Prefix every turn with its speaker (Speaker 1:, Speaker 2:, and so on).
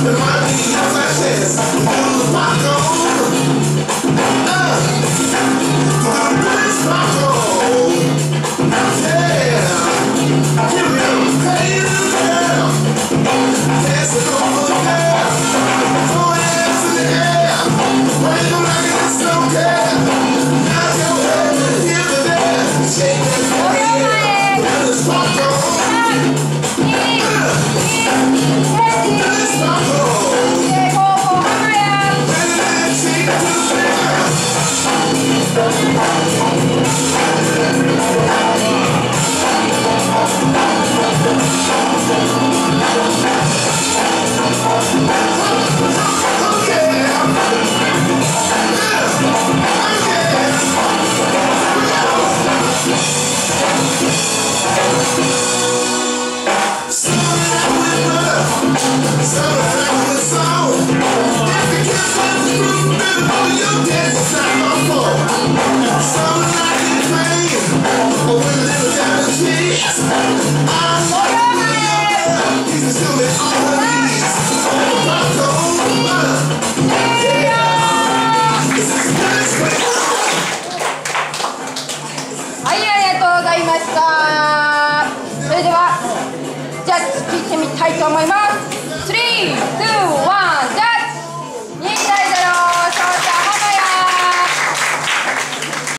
Speaker 1: それではジャッジ聞いてみたいと思います。3、2、1